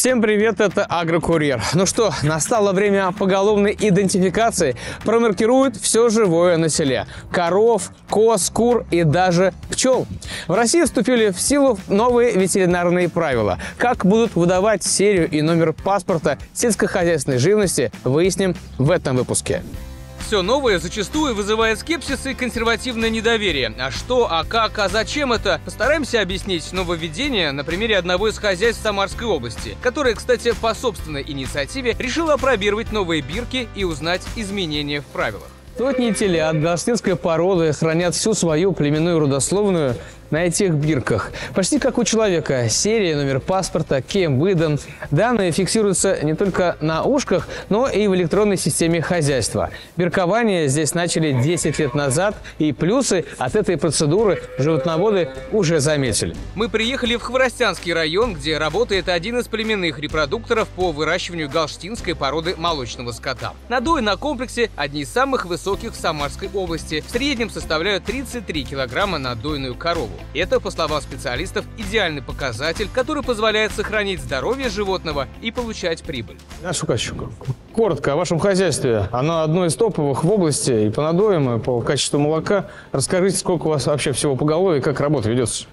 Всем привет, это Агрокурьер. Ну что, настало время поголовной идентификации. Промаркируют все живое на селе. Коров, коз, кур и даже пчел. В России вступили в силу новые ветеринарные правила. Как будут выдавать серию и номер паспорта сельскохозяйственной живности, выясним в этом выпуске. Все новое зачастую вызывает скепсис и консервативное недоверие. А что, а как, а зачем это? Постараемся объяснить нововведение на примере одного из хозяйств Самарской области, которое, кстати, по собственной инициативе решило опробировать новые бирки и узнать изменения в правилах. Сотни телят галштинской породы хранят всю свою племенную родословную на этих бирках. Почти как у человека. Серия, номер паспорта, кем выдан. Данные фиксируются не только на ушках, но и в электронной системе хозяйства. Биркование здесь начали 10 лет назад, и плюсы от этой процедуры животноводы уже заметили. Мы приехали в Хворостянский район, где работает один из племенных репродукторов по выращиванию галштинской породы молочного скота. Надои на комплексе одни из самых высоких в Самарской области. В среднем составляют 33 килограмма на дойную корову. Это, по словам специалистов, идеальный показатель, который позволяет сохранить здоровье животного и получать прибыль. Коротко о вашем хозяйстве. Оно одно из топовых в области и по надоям, и по качеству молока. Расскажите, сколько у вас вообще всего поголовья и как работа ведется?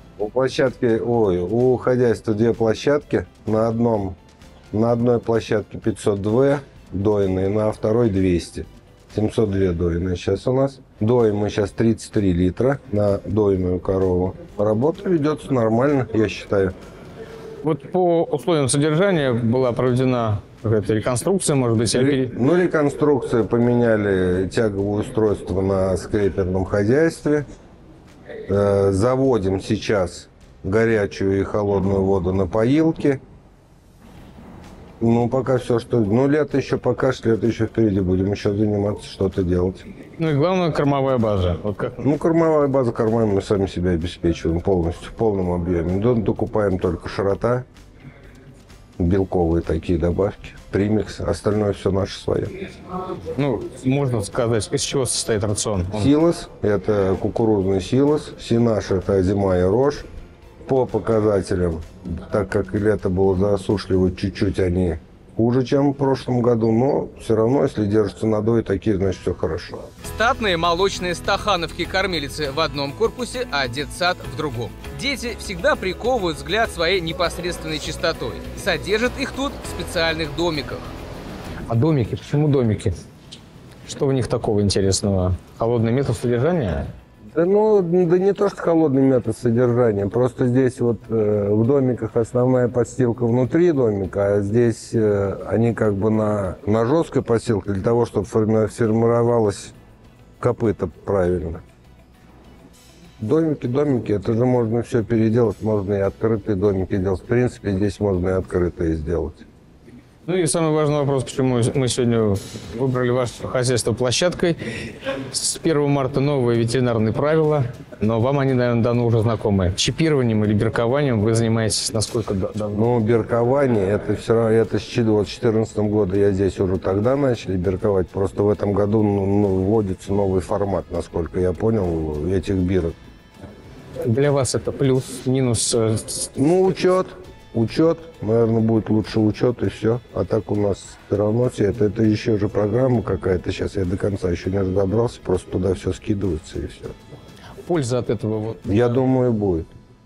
У хозяйства две площадки. На одной площадке 502 дойные, на второй 200. 702 дойные сейчас у нас. Доим мы сейчас 33 литра на дойную корову. Работа ведется нормально, я считаю. Вот по условиям содержания была проведена какая-то реконструкция, может быть? Реконструкция, поменяли тяговое устройство на скреперном хозяйстве. Заводим сейчас горячую и холодную воду на поилки. Пока все, что... лето еще лето еще впереди. Будем еще заниматься, что-то делать. И главное, кормовая база. Вот как? Кормовая база, кормами мы сами себя обеспечиваем полностью, в полном объеме. Докупаем только широта, белковые такие добавки, премикс. Остальное все наше свое. Можно сказать, из чего состоит рацион? Силос, это кукурузный силос. Синаш, это зима и рожь. По показателям, так как лето было засушливо, чуть-чуть они хуже, чем в прошлом году, но все равно, если держатся надои такие, значит, все хорошо. Статные молочные стахановки-кормилицы в одном корпусе, а детсад в другом. Дети всегда приковывают взгляд своей непосредственной чистотой. Содержат их тут в специальных домиках. А домики? Почему домики? Что в них такого интересного? Холодный метод содержания? Да не то, что холодный метод содержания. Просто здесь в домиках основная подстилка внутри домика, а здесь они как бы на жесткой подстилке для того, чтобы формировалось копыто правильно. Домики, это же можно все переделать, можно и открытые домики делать. В принципе, здесь можно и открытые сделать. И самый важный вопрос, почему мы сегодня выбрали ваше хозяйство площадкой. С 1 марта новые ветеринарные правила, но вам они, наверное, давно уже знакомы. Чипированием или биркованием вы занимаетесь насколько давно? Биркование, это все равно, это с 2014 года я здесь уже тогда начали бирковать. Просто в этом году вводится новый формат, насколько я понял, этих бирок. Для вас это плюс, минус? Учет, наверное, будет лучше учет и все. А так у нас все равно все это еще же программа какая-то. Сейчас я до конца еще не разобрался, просто туда все скидывается и все. Польза от этого Я думаю, будет.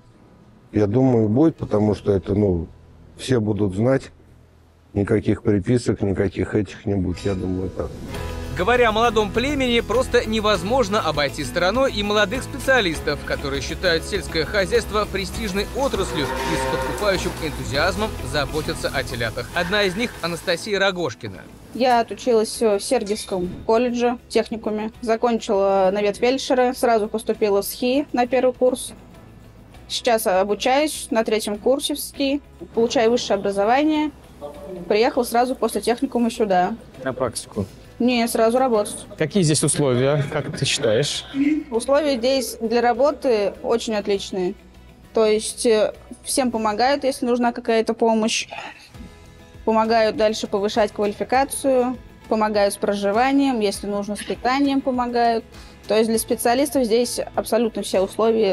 Потому что это, все будут знать. Никаких приписок, никаких этих не будет. Я думаю, так. Говоря о молодом племени, просто невозможно обойти стороной и молодых специалистов, которые считают сельское хозяйство престижной отраслью и с подкупающим энтузиазмом заботятся о телятах. Одна из них – Анастасия Рогошкина. Я отучилась в Сергиевском колледже, техникуме. Закончила на ветфельдшера, сразу поступила в СХИ на первый курс. Сейчас обучаюсь на 3-м курсе в СХИ, получаю высшее образование. Приехала сразу после техникума сюда. На практику? Не, сразу работать. Какие здесь условия, как ты считаешь? Условия здесь для работы очень отличные. То есть всем помогают, если нужна какая-то помощь. Помогают дальше повышать квалификацию, помогают с проживанием, если нужно с питанием помогают. То есть для специалистов здесь абсолютно все условия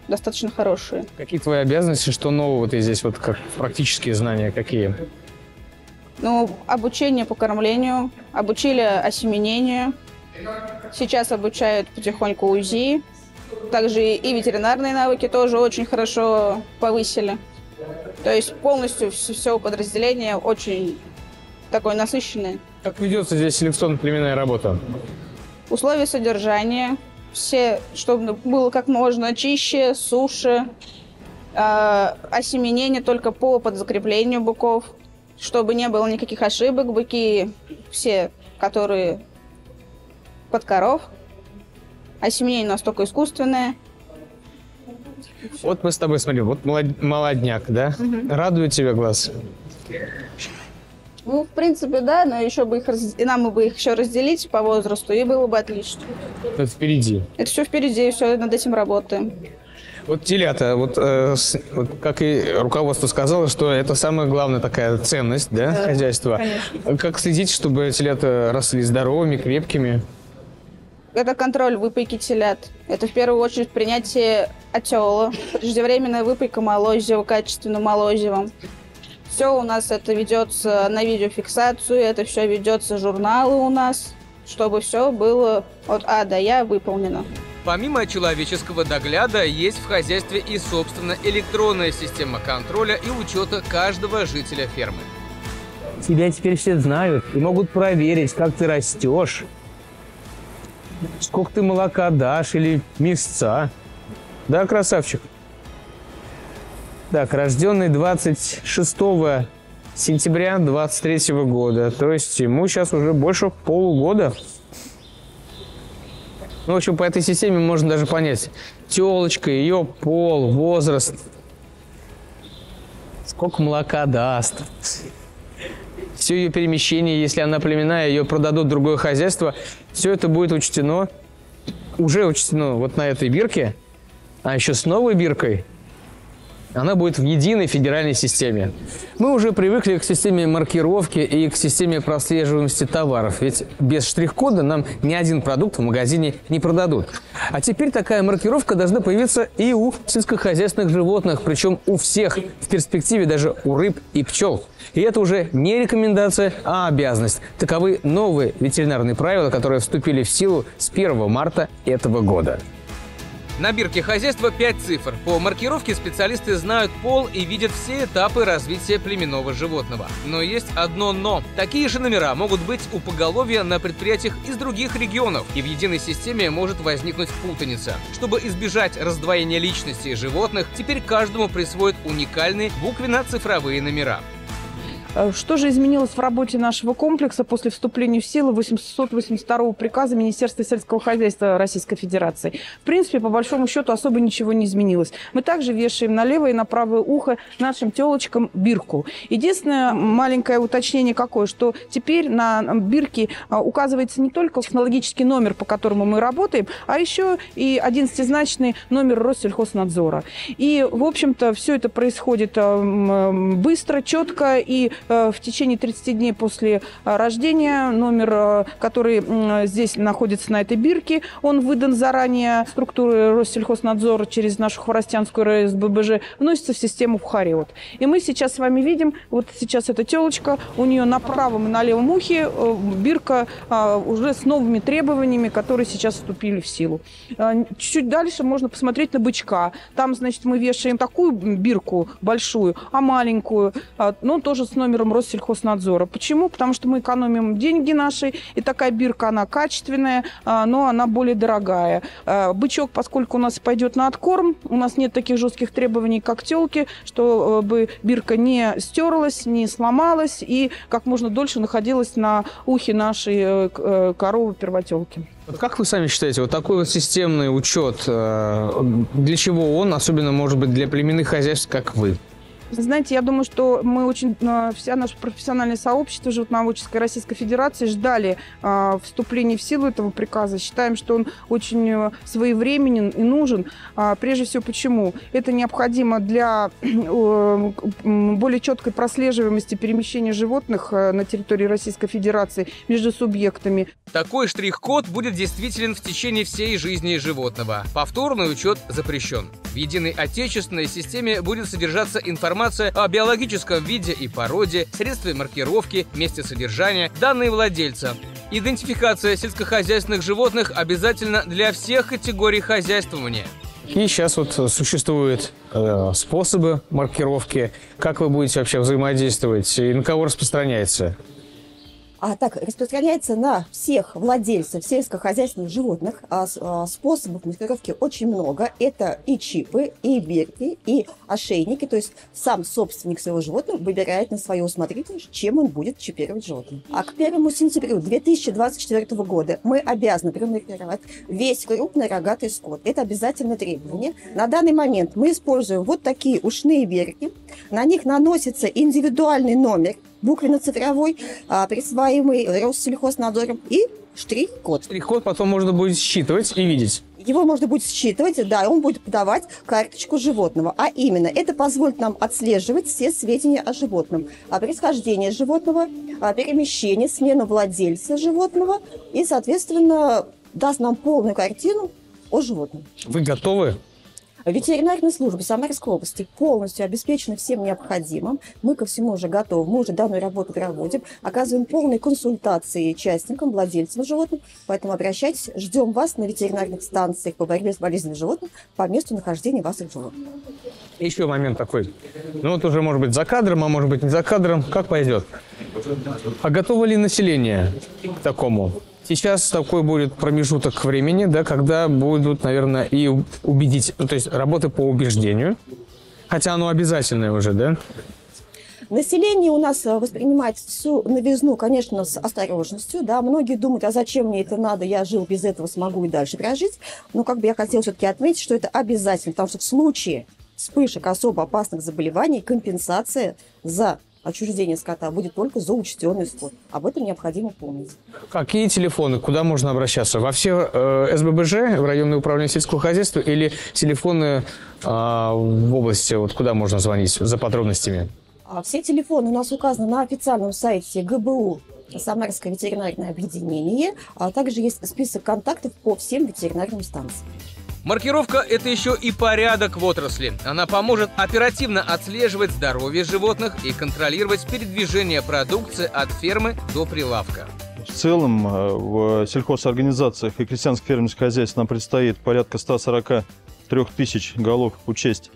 достаточно хорошие. Какие твои обязанности, что нового ты здесь, вот как практические знания какие? Ну, обучение по кормлению, обучили осеменению. Сейчас обучают потихоньку УЗИ. Также и ветеринарные навыки тоже очень хорошо повысили. То есть полностью все подразделение очень такое насыщенное. Как ведется здесь селекционно-племенная работа? Условия содержания. Все, чтобы было как можно чище, суше. Осеменение только по подзакреплению быков. Чтобы не было никаких ошибок. Быки все, которые под коров. Осеменение у нас только искусственное. Вот мы с тобой смотрим, вот молодняк, да? Угу. Радует тебя глаз? Ну, в принципе, да, но еще бы нам бы их еще разделить по возрасту, и было бы отлично. Это впереди. Это все впереди, все над этим работаем. Вот телята, вот как и руководство сказало, что это самая главная такая ценность, да, хозяйства. Конечно. Как следить, чтобы телята росли здоровыми, крепкими? Это контроль выпайки телят. Это в первую очередь принятие отела, преждевременная выпайка молозива, качественным молозивом. Все у нас это ведется на видеофиксацию, это все ведется журналы у нас, чтобы все было от А до Я выполнено. Помимо человеческого догляда, есть в хозяйстве и, собственно, электронная система контроля и учета каждого жителя фермы. Тебя теперь все знают и могут проверить, как ты растешь, сколько ты молока дашь или мясца. Да, красавчик? Так, рожденный 26 сентября 23 года. То есть ему сейчас уже больше полугода. Ну, в общем, по этой системе можно даже понять. Телочка, ее пол, возраст. Сколько молока даст. Все ее перемещение, если она племенная, ее продадут в другое хозяйство. Все это будет учтено. Уже учтено вот на этой бирке. А еще с новой биркой она будет в единой федеральной системе. Мы уже привыкли к системе маркировки и к системе прослеживаемости товаров. Ведь без штрих-кода нам ни один продукт в магазине не продадут. А теперь такая маркировка должна появиться и у сельскохозяйственных животных. Причем у всех, в перспективе даже у рыб и пчел. И это уже не рекомендация, а обязанность. Таковы новые ветеринарные правила, которые вступили в силу с 1 марта этого года. На бирке хозяйства 5 цифр. По маркировке специалисты знают пол и видят все этапы развития племенного животного. Но есть одно «но». Такие же номера могут быть у поголовья на предприятиях из других регионов, и в единой системе может возникнуть путаница. Чтобы избежать раздвоения личности животных, теперь каждому присвоят уникальные буквенно-цифровые номера. Что же изменилось в работе нашего комплекса после вступления в силу 882 приказа Министерства сельского хозяйства Российской Федерации? В принципе, по большому счету, особо ничего не изменилось. Мы также вешаем на левое и на правое ухо нашим телочкам бирку. Единственное маленькое уточнение какое, что теперь на бирке указывается не только технологический номер, по которому мы работаем, а еще и 11-значный номер Россельхознадзора. И, в общем-то, все это происходит быстро, четко, и в течение 30 дней после рождения номер, который здесь находится на этой бирке, он выдан заранее структурой Россельхознадзора через нашу Хворостянскую РСББЖ, вносится в систему ВХАРИОТ. И мы сейчас с вами видим, вот сейчас эта телочка, у нее на правом и на левом ухе бирка уже с новыми требованиями, которые сейчас вступили в силу. Чуть дальше можно посмотреть на бычка. Там, значит, мы вешаем такую бирку большую, а маленькую, но тоже с номером Россельхознадзора. Почему? Потому что мы экономим деньги наши, и такая бирка, она качественная, но она более дорогая. Бычок, поскольку у нас пойдет на откорм, у нас нет таких жестких требований, как телки, чтобы бирка не стерлась, не сломалась и как можно дольше находилась на ухе нашей коровы-первотелки. Вот как вы сами считаете, вот такой вот системный учет, для чего он, особенно, может быть, для племенных хозяйств, как вы? Знаете, я думаю, что вся наше профессиональное сообщество животноводческой Российской Федерации ждали вступления в силу этого приказа. Считаем, что он очень своевременен и нужен. Прежде всего, почему? Это необходимо для более четкой прослеживаемости перемещения животных на территории Российской Федерации между субъектами. Такой штрих-код будет действителен в течение всей жизни животного. Повторный учет запрещен. В единой отечественной системе будет содержаться информация о биологическом виде и породе, средстве маркировки, месте содержания, данные владельца. Идентификация сельскохозяйственных животных обязательна для всех категорий хозяйствования. И сейчас вот существуют способы маркировки. Как вы будете вообще взаимодействовать и на кого распространяется? Так, распространяется на всех владельцев сельскохозяйственных животных. Способов маркировки очень много. Это и чипы, и бирки, и ошейники. То есть сам собственник своего животного выбирает на свое усмотрение, чем он будет чипировать животное. А к 1 сентября 2024 года мы обязаны промаркировать весь крупный рогатый скот. Это обязательное требование. На данный момент мы используем вот такие ушные бирки. На них наносится индивидуальный номер, буквенно-цифровой, присваиваемый Россельхознадзором, и штрих-код. Штрих-код потом можно будет считывать и видеть. Его можно будет считывать, да, он будет подавать карточку животного. А именно, это позволит нам отслеживать все сведения о животном. Происхождение животного, перемещение, смену владельца животного и, соответственно, даст нам полную картину о животном. Вы готовы? Ветеринарная служба Самарской области полностью обеспечена всем необходимым. Мы ко всему уже готовы. Мы уже данную работу проводим. Оказываем полные консультации частникам, владельцам животных. Поэтому обращайтесь. Ждем вас на ветеринарных станциях по борьбе с болезнями животных по месту нахождения ваших животных. Еще момент такой. Ну вот уже может быть за кадром, а может быть не за кадром. Как пойдет? А готово ли население к такому? Сейчас такой будет промежуток времени, да, когда будут, наверное, и убедить, то есть работы по убеждению, хотя оно обязательное уже, да? Население у нас воспринимает всю новизну, конечно, с осторожностью. Да. Многие думают, а зачем мне это надо, я жил без этого, смогу и дальше прожить. Но как бы я хотела все-таки отметить, что это обязательно, потому что в случае вспышек особо опасных заболеваний компенсация за отчуждение скота будет только за учтенный скот. Об этом необходимо помнить. Какие телефоны? Куда можно обращаться? Во все СББЖ, в районное управление сельского хозяйства, или телефоны в области, вот куда можно звонить за подробностями? Все телефоны у нас указаны на официальном сайте ГБУ Самарское ветеринарное объединение, а также есть список контактов по всем ветеринарным станциям. Маркировка – это еще и порядок в отрасли. Она поможет оперативно отслеживать здоровье животных и контролировать передвижение продукции от фермы до прилавка. В целом в сельхозорганизациях и крестьянских фермерских хозяйств нам предстоит порядка 143 тысяч голов учесть.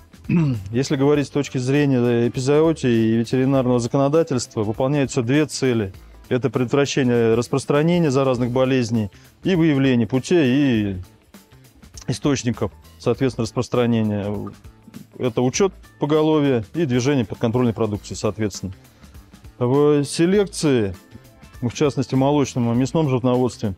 Если говорить с точки зрения эпизоотии и ветеринарного законодательства, выполняются две цели. Это предотвращение распространения заразных болезней и выявление путей и источников, соответственно, распространения. Это учет поголовья и движение подконтрольной продукции, соответственно. В селекции, в частности, в молочном и мясном животноводстве,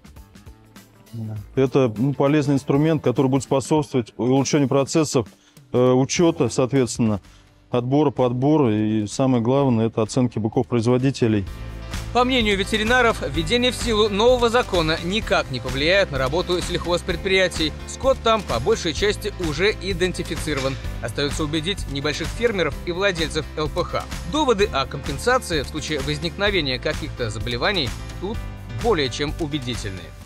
это полезный инструмент, который будет способствовать улучшению процессов учета, соответственно, отбора, подбора и, самое главное, это оценки быков-производителей. По мнению ветеринаров, введение в силу нового закона никак не повлияет на работу сельхозпредприятий. Скот там, по большей части, уже идентифицирован. Остается убедить небольших фермеров и владельцев ЛПХ. Доводы о компенсации в случае возникновения каких-то заболеваний тут более чем убедительные.